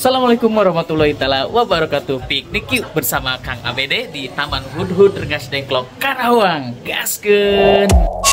Assalamualaikum warahmatullahi taala wabarakatuh. Piknik yuk bersama Kang ABD di Taman Hudhud Rengas Dengklok, Karawang. Gaskeun.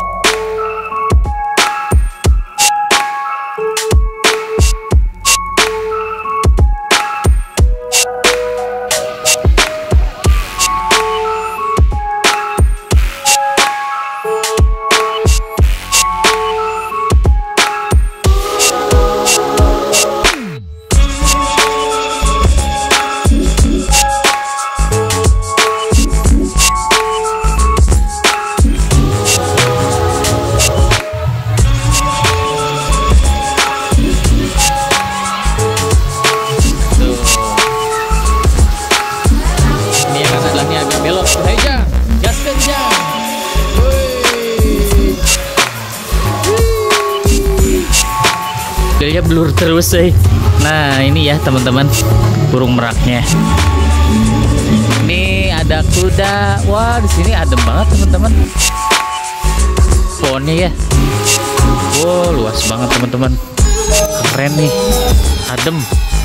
Dia blur terus sih. Nah ini ya teman-teman, burung meraknya. Ini ada kuda. Wah di sini adem banget teman-teman. Pohonnya ya. Wow luas banget teman-teman. Keren nih, adem.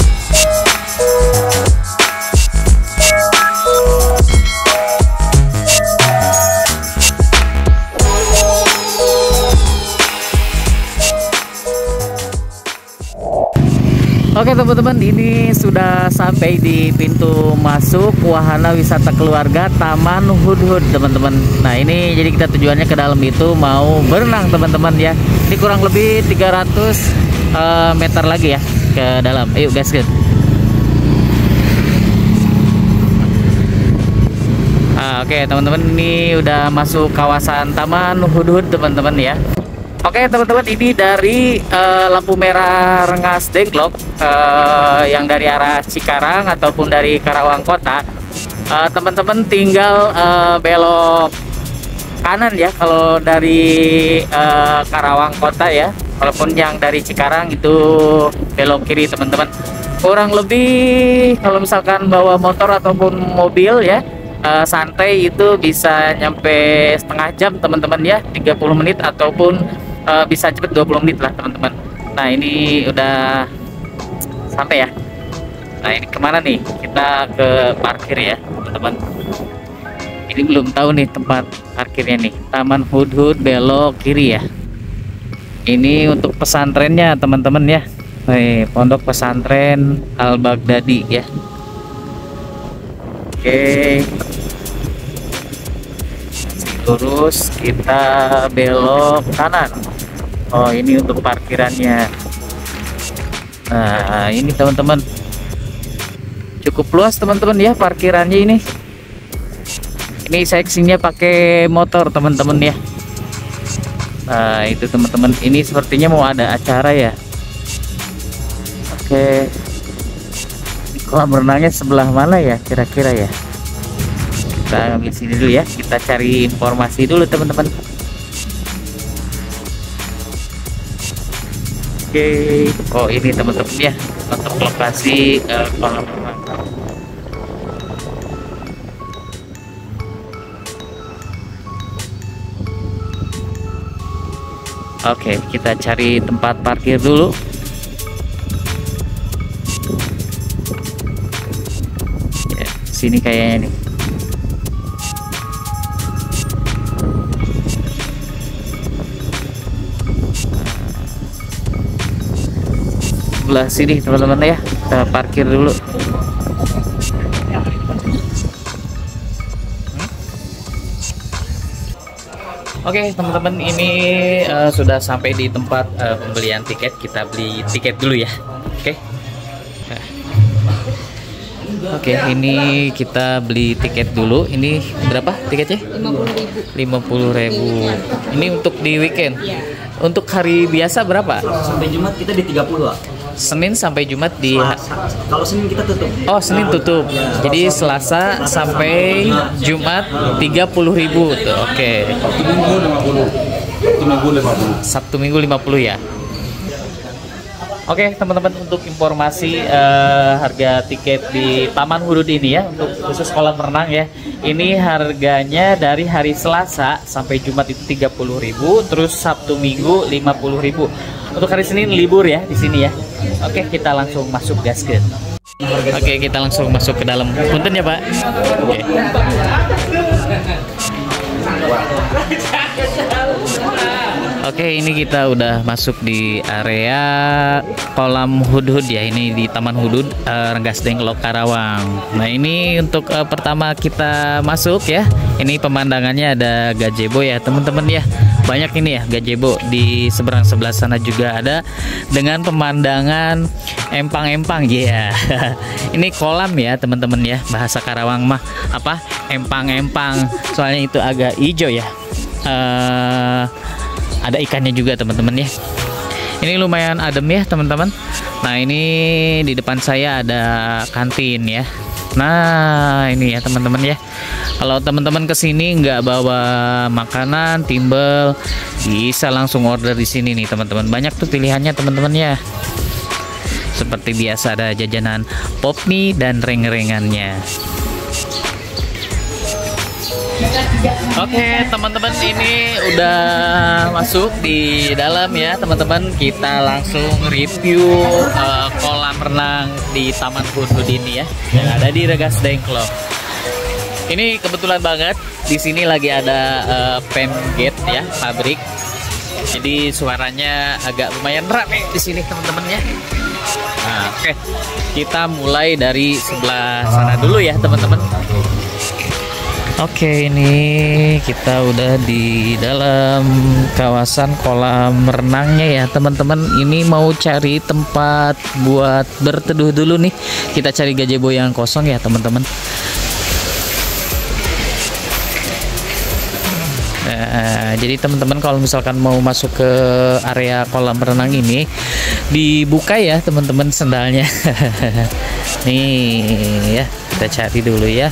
Oke teman-teman, ini sudah sampai di pintu masuk wahana wisata keluarga Taman Hudhud teman-teman. Nah ini jadi kita tujuannya ke dalam itu mau berenang teman-teman ya. Ini kurang lebih 300 meter lagi ya ke dalam. Ayo guys guys. Oke teman-teman, ini udah masuk kawasan Taman Hudhud teman-teman ya. Oke teman-teman, ini dari lampu merah Rengas Dengklok yang dari arah Cikarang ataupun dari Karawang Kota. Teman-teman tinggal belok kanan ya kalau dari Karawang Kota ya. Walaupun yang dari Cikarang itu belok kiri teman-teman. Kurang lebih kalau misalkan bawa motor ataupun mobil ya, santai itu bisa nyampe setengah jam teman-teman ya, 30 menit ataupun bisa cepet 20 menit lah teman-teman. Nah ini udah sampai ya. Nah ini kemana nih? Kita ke parkir ya teman-teman. Ini belum tahu nih tempat parkirnya nih. Taman Hudhud belok kiri ya. Ini untuk pesantrennya teman-teman ya. Nih pondok pesantren Al Baghdadi ya. Oke, lurus kita belok kanan. Oh ini untuk parkirannya. Nah ini teman-teman cukup luas teman-teman ya parkirannya ini. Ini saya kesininya pakai motor teman-teman ya. Nah itu teman-teman, ini sepertinya mau ada acara ya. Oke, kolam renangnya sebelah mana ya kira-kira ya? Kita ambil sini dulu ya, kita cari informasi dulu teman-teman. Oke, oh ini teman-teman ya untuk lokasi kolam renang. Oke, kita cari tempat parkir dulu. Ya, sini kayaknya nih. Sebelah sini teman-teman ya, kita parkir dulu. Oke teman-teman, ini sudah sampai di tempat pembelian tiket. Kita beli tiket dulu ya. Oke, ini kita beli tiket dulu. Ini berapa tiketnya? 50.000. 50.000. Ini untuk di weekend. Iya. Untuk hari biasa berapa? Sampai Jumat kita di 30 lah. Senin sampai Jumat di. Kalau Senin kita tutup. Oh Senin tutup. Jadi Selasa sampai Jumat 30.000 tuh. Oke. Sabtu Minggu 50 ya. Oke teman-teman, untuk informasi harga tiket di Taman Hudhud ini ya, untuk khusus kolam renang ya, ini harganya dari hari Selasa sampai Jumat itu 30.000, terus Sabtu Minggu 50.000. Untuk hari Senin libur ya di sini ya. Oke, kita langsung masuk gasket. Oke, kita langsung masuk ke dalam. Punten ya, Pak. Oke. Oke, ini kita udah masuk di area kolam hudhud ya. Ini di Taman Hudhud Rengas Dengklok Karawang. Nah, ini untuk pertama kita masuk ya. Ini pemandangannya ada gazebo ya, teman-teman ya. Banyak ini ya gazebo. Di sebelah sana juga ada dengan pemandangan empang-empang ya. Ini kolam ya, teman-teman ya. Bahasa Karawang mah apa? Empang-empang. Soalnya itu agak hijau ya. Ada ikannya juga, teman-teman ya. Ini lumayan adem ya, teman-teman. Nah, ini di depan saya ada kantin ya. Nah, ini ya, teman-teman ya. Kalau teman-teman kesini nggak bawa makanan, timbel, bisa langsung order di sini nih, teman-teman. Banyak tuh pilihannya, teman-teman ya. Seperti biasa ada jajanan pop mie dan reng-rengannya. Oke, teman-teman, ini udah masuk di dalam ya, teman-teman. Kita langsung review kolam renang di Taman Hudhud ini ya, yang ada di Rengas Dengklok. Ini kebetulan banget di sini lagi ada Pemgate ya, pabrik. Jadi suaranya agak lumayan rame di sini, teman-teman ya. Nah, oke, kita mulai dari sebelah sana dulu ya, teman-teman. Oke, ini kita udah di dalam kawasan kolam renangnya ya, teman-teman. Ini mau cari tempat buat berteduh dulu nih. Kita cari gazebo yang kosong ya, teman-teman. Nah, jadi teman-teman kalau misalkan mau masuk ke area kolam renang ini, dibuka ya, teman-teman, sendalnya. Nih ya, kita cari dulu ya.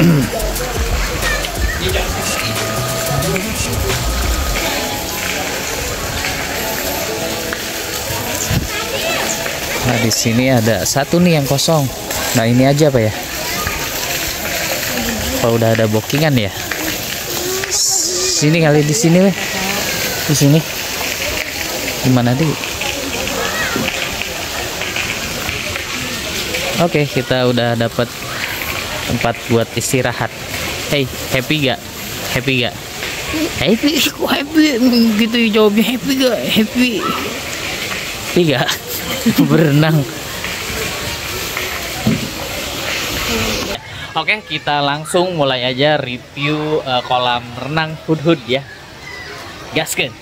Nah, di sini ada satu nih yang kosong. Nah, ini aja Pak ya. Apa udah ada bookingan ya? Sini kali, di sini weh. Di sini. Gimana tuh? Oke, kita udah dapat tempat buat istirahat. Hey, happy gak? Happy gak? Happy, kok happy? Gitu jawabnya, happy gak? Happy. Happy gak? Berenang. Oke, kita langsung mulai aja review kolam renang Hudhud ya. Gaskeun.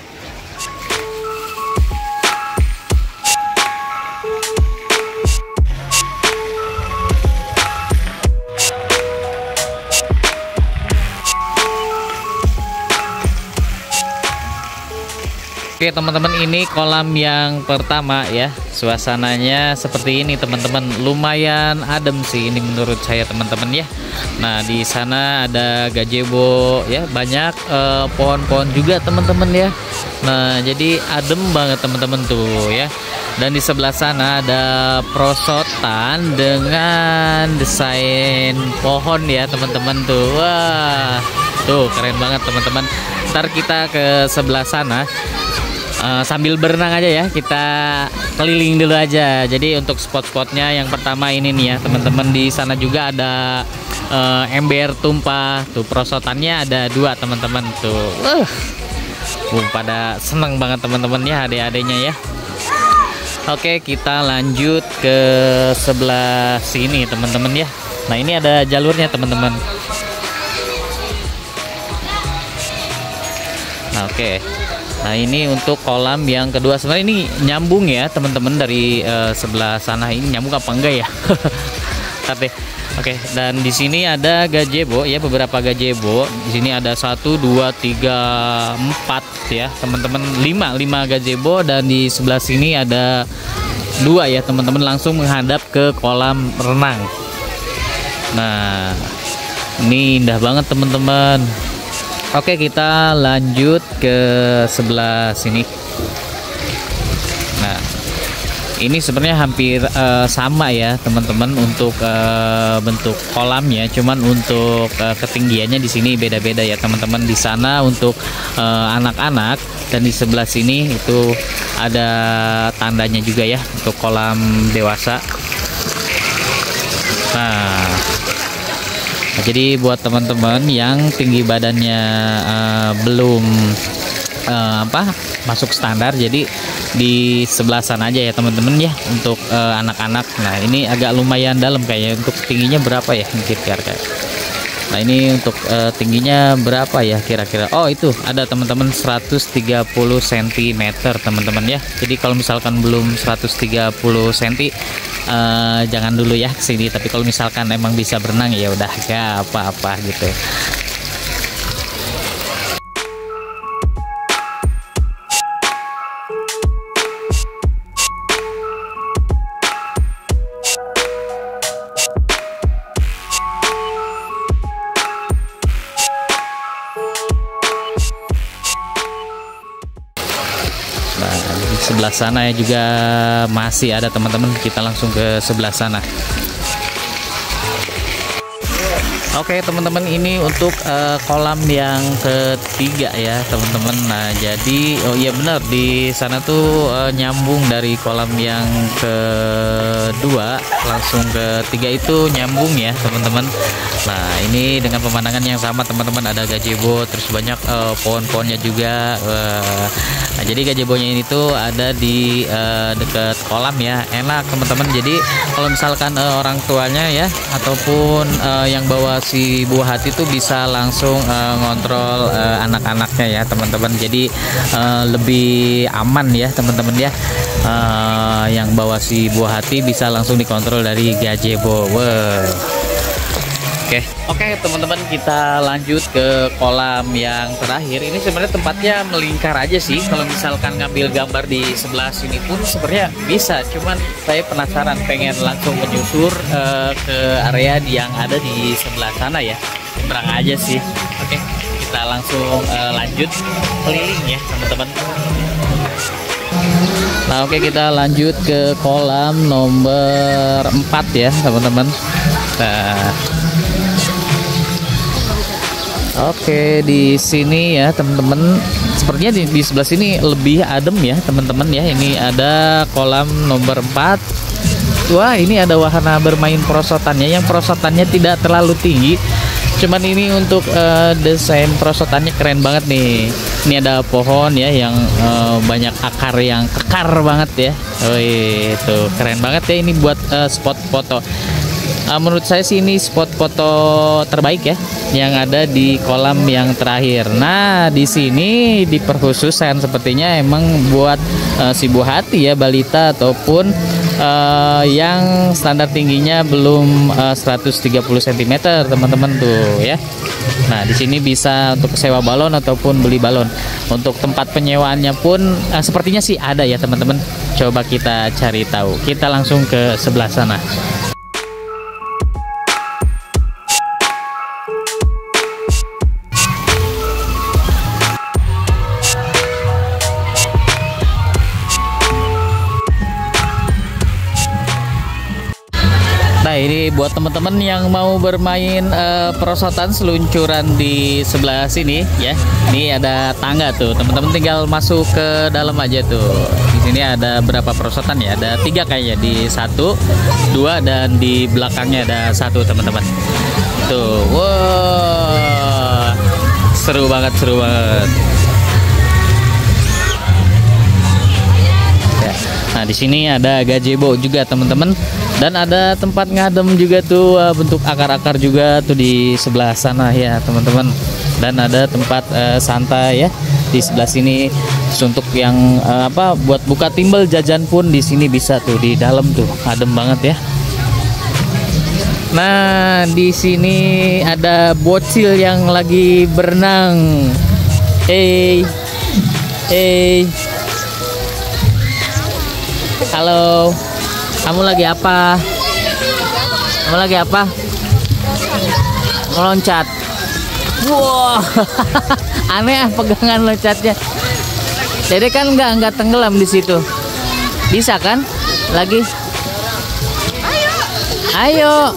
Oke, teman-teman, ini kolam yang pertama ya. Suasananya seperti ini, teman-teman. Lumayan adem sih ini menurut saya, teman-teman ya. Nah, di sana ada gazebo ya, banyak pohon-pohon juga, teman-teman ya. Nah, jadi adem banget, teman-teman tuh ya. Dan di sebelah sana ada perosotan dengan desain pohon ya, teman-teman tuh. Wah, tuh keren banget, teman-teman. Ntar kita ke sebelah sana. Sambil berenang aja ya, kita keliling dulu aja. Jadi untuk spot-spotnya yang pertama ini nih ya, teman-teman. Di sana juga ada ember tumpah tuh, perosotannya ada 2, teman-teman tuh. Pada seneng banget, teman-teman ya, adik-adiknya ya. Oke, kita lanjut ke sebelah sini, teman-teman ya. Nah, ini ada jalurnya, teman-teman. Nah, oke. Nah, ini untuk kolam yang kedua. Sebenarnya ini nyambung ya, teman-teman, dari sebelah sana. Ini nyambung apa enggak ya? Tapi oke, dan di sini ada gazebo ya, beberapa gazebo. Di sini ada 1 2 3 4 ya, teman-teman. 5 gazebo, dan di sebelah sini ada 2 ya, teman-teman, langsung menghadap ke kolam renang. Nah, ini indah banget, teman-teman. Oke, kita lanjut ke sebelah sini. Nah, ini sebenarnya hampir sama ya, teman-teman, untuk bentuk kolamnya. Cuman untuk ketinggiannya di sini beda-beda ya, teman-teman. Di sana untuk anak-anak, dan di sebelah sini itu ada tandanya juga ya untuk kolam dewasa. Nah, jadi buat teman-teman yang tinggi badannya belum masuk standar, jadi di sebelah sana aja ya teman-teman ya untuk anak-anak. Nah ini agak lumayan dalam kayaknya. Untuk tingginya berapa ya kira-kira? Nah ini untuk tingginya berapa ya kira-kira? Oh itu ada teman-teman 130 cm teman-teman ya. Jadi kalau misalkan belum 130 cm jangan dulu ya kesini. Tapi kalau misalkan emang bisa berenang ya udah gak apa-apa gitu. Nah, di sebelah sana ya juga masih ada teman-teman. Kita langsung ke sebelah sana. Oke teman-teman, ini untuk kolam yang ketiga ya teman-teman. Nah jadi oh iya benar, di sana tuh nyambung dari kolam yang kedua langsung ke tiga itu nyambung ya teman-teman. Nah ini dengan pemandangan yang sama teman-teman, ada gazebo, terus banyak pohon-pohonnya juga. Nah jadi gazebonya ini tuh ada di dekat kolam ya, enak teman-teman. Jadi kalau misalkan orang tuanya ya ataupun yang bawa si buah hati tuh bisa langsung ngontrol anak-anaknya ya teman-teman. Jadi lebih aman ya teman-teman ya. Yang bawa si buah hati bisa langsung dikontrol dari gazebo. Oke teman-teman, kita lanjut ke kolam yang terakhir. Ini sebenarnya tempatnya melingkar aja sih. Kalau misalkan ngambil gambar di sebelah sini pun sebenarnya bisa. Cuman saya penasaran, pengen langsung menyusur ke area yang ada di sebelah sana ya. Terang aja sih. Oke, kita langsung lanjut keliling ya teman-teman. Nah oke, kita lanjut ke kolam nomor 4 ya teman-teman. Nah oke, di sini ya teman-teman, sepertinya di sebelah sini lebih adem ya teman-teman ya. Ini ada kolam nomor 4. Wah, ini ada wahana bermain perosotannya, yang perosotannya tidak terlalu tinggi. Cuman ini untuk desain perosotannya keren banget nih. Ini ada pohon ya yang banyak akar yang kekar banget ya. Wih, tuh keren banget ya, ini buat spot foto. Menurut saya sih ini spot foto terbaik ya yang ada di kolam yang terakhir. Nah di sini di perkhususan sepertinya emang buat si buah hati ya, balita ataupun yang standar tingginya belum 130 cm teman-teman tuh ya. Nah di sini bisa untuk sewa balon ataupun beli balon. Untuk tempat penyewaannya pun sepertinya sih ada ya teman-teman. Coba kita cari tahu. Kita langsung ke sebelah sana. Nah ini buat teman-teman yang mau bermain perosotan seluncuran di sebelah sini ya. Ini ada tangga tuh teman-teman, tinggal masuk ke dalam aja tuh. Di sini ada berapa perosotan ya? Ada 3 kayaknya, di 1, 2 dan di belakangnya ada 1 teman-teman. Tuh, wow, seru banget, seru banget. Nah di sini ada gazebo juga teman-teman, dan ada tempat ngadem juga tuh, bentuk akar-akar juga tuh di sebelah sana ya teman-teman. Dan ada tempat santai ya di sebelah sini. Terus untuk yang buat buka timbel jajan pun di sini bisa tuh, di dalam tuh adem banget ya. Nah di sini ada bocil yang lagi berenang. Hey. Halo, kamu lagi apa? Kamu lagi apa? Meloncat. Wow, aneh pegangan loncatnya. Jadi kan nggak tenggelam di situ. Bisa kan? Lagi. Ayo.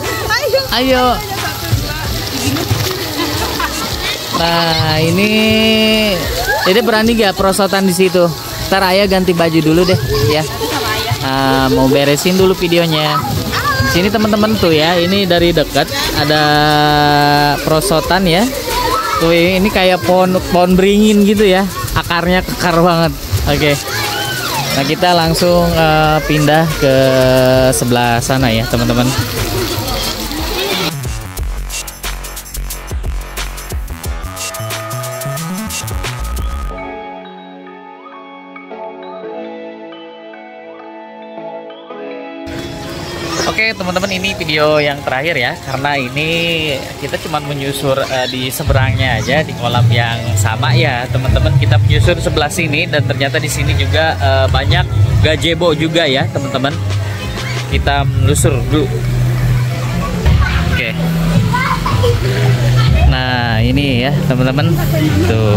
Nah ini, jadi berani gak perosotan di situ? Ntar ayah ganti baju dulu deh ya. Mau beresin dulu videonya. Sini teman-teman tuh ya, ini dari dekat ada perosotan ya. Tuh ini kayak pohon beringin gitu ya, akarnya kekar banget. Oke. Nah kita langsung pindah ke sebelah sana ya teman-teman. Oke teman-teman, ini video yang terakhir ya, karena ini kita cuma menyusur di seberangnya aja, di kolam yang sama ya teman-teman. Kita menyusur sebelah sini dan ternyata di sini juga banyak gazebo juga ya teman-teman. Kita menelusur dulu. Oke. Nah ini ya teman-teman tuh.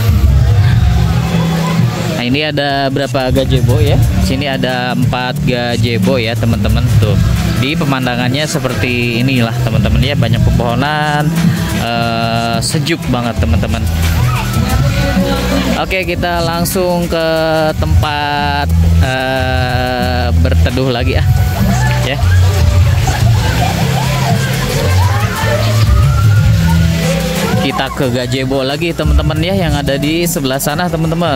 Nah ini ada berapa gazebo ya? Sini ada 4 gazebo ya teman-teman tuh. Di pemandangannya seperti inilah teman-teman ya, banyak pepohonan, sejuk banget teman-teman. Oke kita langsung ke tempat berteduh lagi ya. Kita ke gazebo lagi teman-teman ya, yang ada di sebelah sana teman-teman.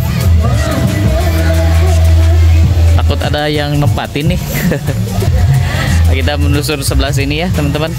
Takut ada yang nempatin nih. Kita menelusur sebelah sini ya teman-teman.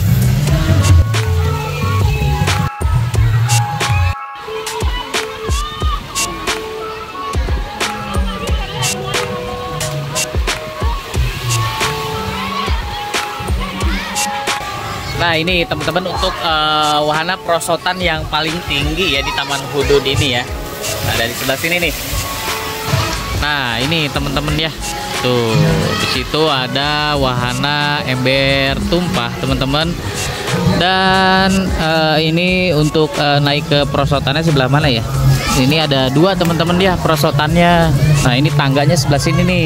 Nah ini teman-teman untuk wahana perosotan yang paling tinggi ya di Taman Hudhud ini ya. Nah dari sebelah sini nih. Nah ini teman-teman ya. Tuh, di situ ada wahana ember tumpah, teman-teman. Dan ini untuk naik ke perosotannya sebelah mana ya? Ini ada 2 teman-teman ya perosotannya. Nah, ini tangganya sebelah sini nih.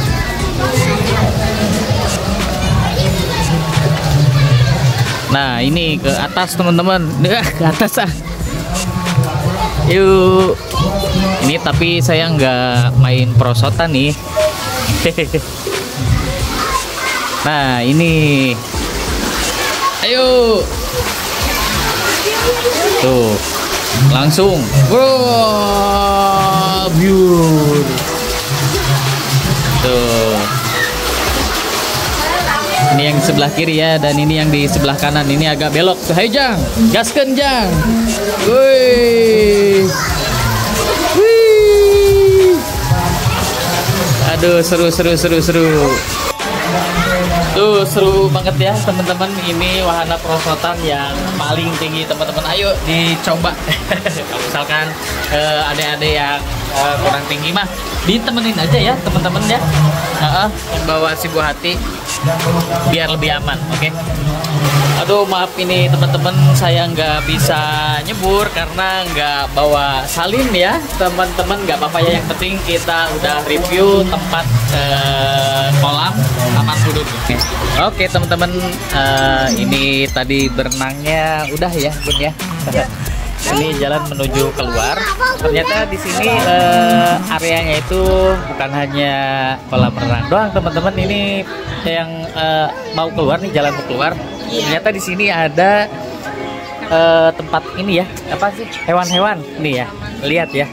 Nah, ini ke atas teman-teman. Ke atas ah. Yuk. Ini tapi saya nggak main perosotan nih. Nah ini, ayo, tuh, langsung, wow, beautiful, tuh, ini yang di sebelah kiri ya, dan ini yang di sebelah kanan, ini agak belok, tuh, ayo Jang, gaskeun Jang, woi. Aduh seru. Tuh seru banget ya teman-teman. Ini wahana perosotan yang paling tinggi teman-teman. Ayo dicoba. Kalau misalkan adik-adik yang kurang tinggi mah ditemenin aja ya teman-teman ya. Bawa si buah hati biar lebih aman. Oke. Aduh maaf ini teman-teman, saya nggak bisa nyebur karena nggak bawa salin ya teman-teman. Nggak apa-apa ya, yang penting kita udah review tempat kolam Taman Hudhud. Oke teman-teman, ini tadi berenangnya udah ya Bun ya. Ini jalan menuju keluar. Ternyata di sini areanya itu bukan hanya kolam renang doang teman-teman. Ini yang mau keluar nih, jalan mau keluar. Ternyata di sini ada tempat ini ya, apa sih, hewan-hewan nih ya, lihat ya.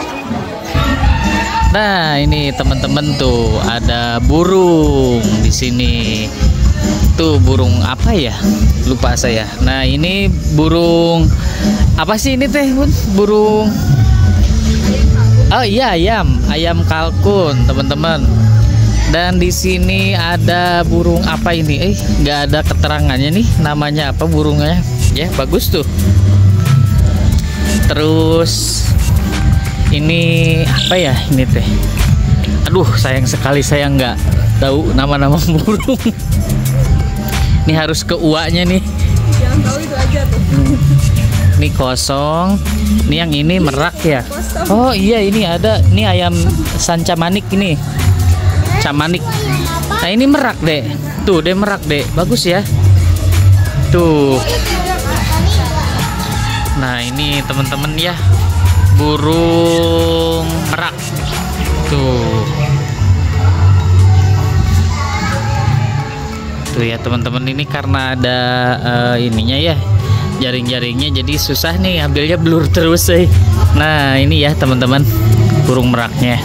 Nah ini teman-teman tuh ada burung di sini. Tuh burung apa ya? Lupa saya. Nah ini burung apa sih ini teh Bun? Burung. Oh iya ayam kalkun teman-teman. Dan di sini ada burung apa ini? Nggak ada keterangannya nih namanya apa burungnya. Ya bagus tuh. Terus ini apa ya ini teh? Aduh sayang sekali saya nggak tahu nama-nama burung. Ini harus ke uaknya nih. Jangan tahu itu aja tuh. Ini kosong. Ini yang ini merak ya. Oh iya ini ada. Ini ayam sancamanik ini. Camanik. Nah ini merak deh. Tuh dia merak deh. Bagus ya. Tuh. Nah ini teman-teman ya. Burung merak. Tuh. Tuh ya teman-teman, ini karena ada ininya ya, jaring-jaringnya, jadi susah nih ambilnya, blur terus sih. Nah ini ya teman-teman, burung meraknya.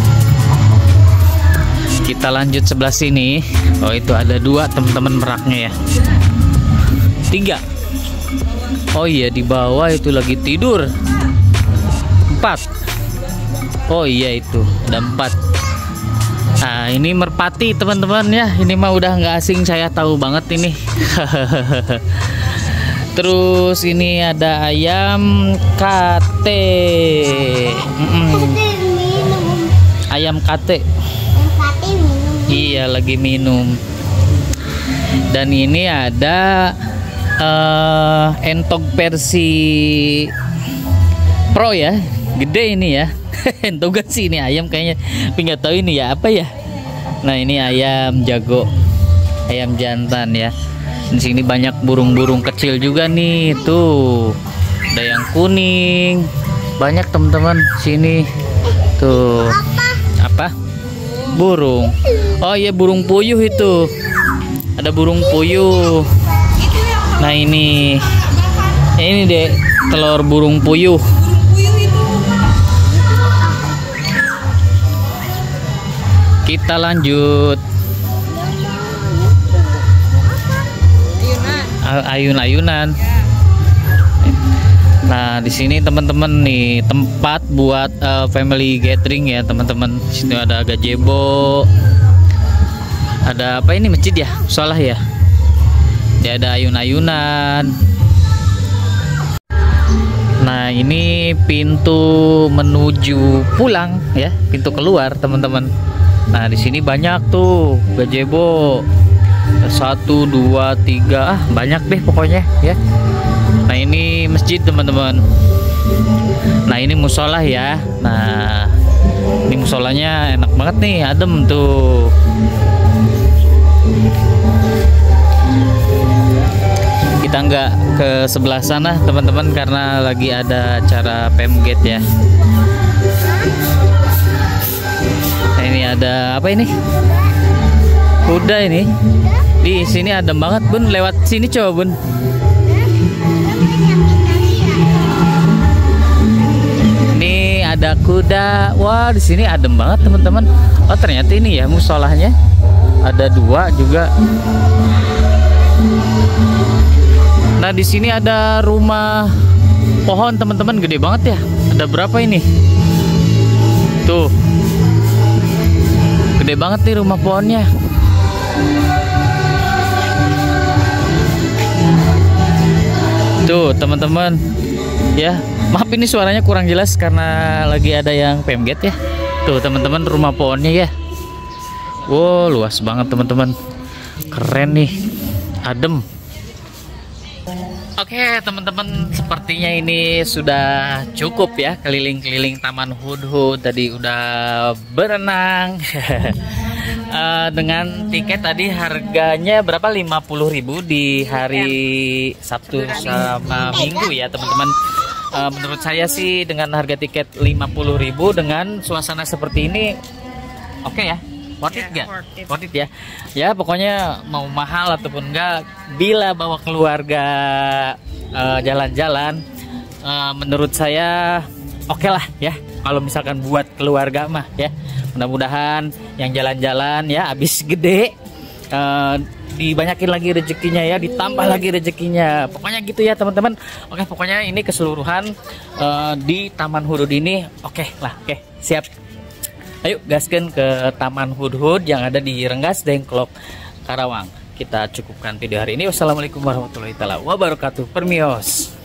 Kita lanjut sebelah sini. Oh itu ada 2 teman-teman meraknya ya. 3. Oh iya, di bawah itu lagi tidur. 4. Oh iya, itu ada 4. Nah ini merpati teman-teman ya, ini mah udah nggak asing, saya tahu banget ini. Terus ini ada ayam kate. Ayam kate. Iya, lagi minum. Dan ini ada entok versi pro ya, gede ini ya. Entogan sih ini ayam kayaknya, tapi nggak tahu ini ya apa ya. Nah ini ayam jago, ayam jantan ya. Di sini banyak burung-burung kecil juga nih, tuh ada yang kuning, banyak teman-teman sini. Tuh apa? Burung. Oh iya, burung puyuh itu. Ada burung puyuh. Nah ini deh telur burung puyuh. Kita lanjut. Ayun-ayunan. Nah di sini teman-teman nih tempat buat family gathering ya teman-teman. Sini ada gazebo. Ada apa ini, masjid ya? Salah ya. Dia ada ayun-ayunan. Nah ini pintu menuju pulang ya, pintu keluar teman-teman. Nah di sini banyak tuh gazebo. 1, 2, 3, banyak deh pokoknya ya. Nah ini masjid teman-teman. Nah ini musola ya. Nah ini musolanya enak banget nih, adem tuh. Kita nggak ke sebelah sana teman-teman karena lagi ada acara Pemget ya. Nah, ini ada apa ini? Kuda ini. Di sini adem banget Bun, lewat sini coba Bun. Ini ada kuda. Wah di sini adem banget teman-teman. Oh ternyata ini ya musolahnya. Ada 2 juga. Nah di sini ada rumah pohon teman-teman, gede banget ya. Ada berapa ini? Tuh, gede banget nih rumah pohonnya. Tuh teman-teman ya, maaf ini suaranya kurang jelas karena lagi ada yang Pemget ya. Tuh teman-teman rumah pohonnya ya. Wow luas banget teman-teman, keren nih, adem. Oke teman-teman, sepertinya ini sudah cukup ya keliling-keliling Taman Hudhud. Tadi udah berenang. Dengan tiket tadi harganya berapa? 50.000 di hari Sabtu sama Minggu ya teman-teman. Menurut saya sih dengan harga tiket 50.000 dengan suasana seperti ini oke ya. Worth it gak? Worth it ya. Ya pokoknya mau mahal ataupun enggak, bila bawa keluarga jalan-jalan, menurut saya oke lah ya. Kalau misalkan buat keluarga mah ya, mudah-mudahan yang jalan-jalan ya habis gede, dibanyakin lagi rezekinya ya, ditambah lagi rezekinya. Pokoknya gitu ya teman-teman. Oke pokoknya ini keseluruhan di Taman Hudhud ini oke lah. Oke siap. Ayo gaskan ke Taman Hudhud yang ada di Rengas Dengklok, Karawang. Kita cukupkan video hari ini. Wassalamualaikum warahmatullahi wabarakatuh. Permios.